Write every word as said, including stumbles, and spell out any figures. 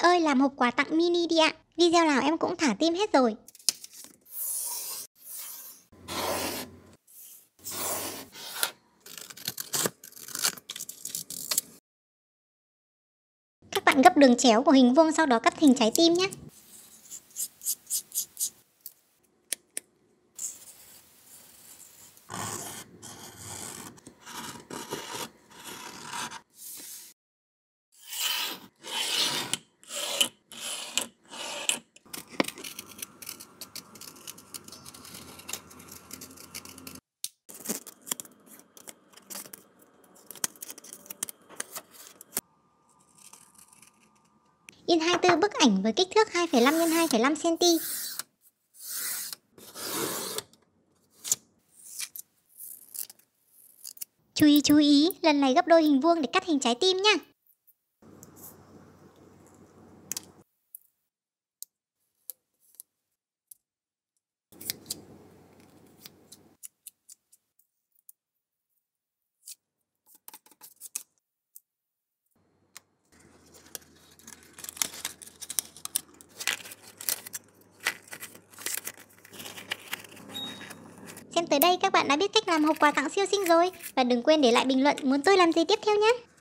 ơi, làm hộp quà tặng mini đi ạ. Video nào em cũng thả tim hết rồi. Các bạn gấp đường chéo của hình vuông, sau đó cắt hình trái tim nhé. In hai mươi tư bức ảnh với kích thước hai phẩy năm nhân hai phẩy năm xăng-ti-mét. Chú ý chú ý, lần này gấp đôi hình vuông để cắt hình trái tim nha. Xem tới đây các bạn đã biết cách làm hộp quà tặng siêu xinh rồi. Và đừng quên để lại bình luận muốn tôi làm gì tiếp theo nhé.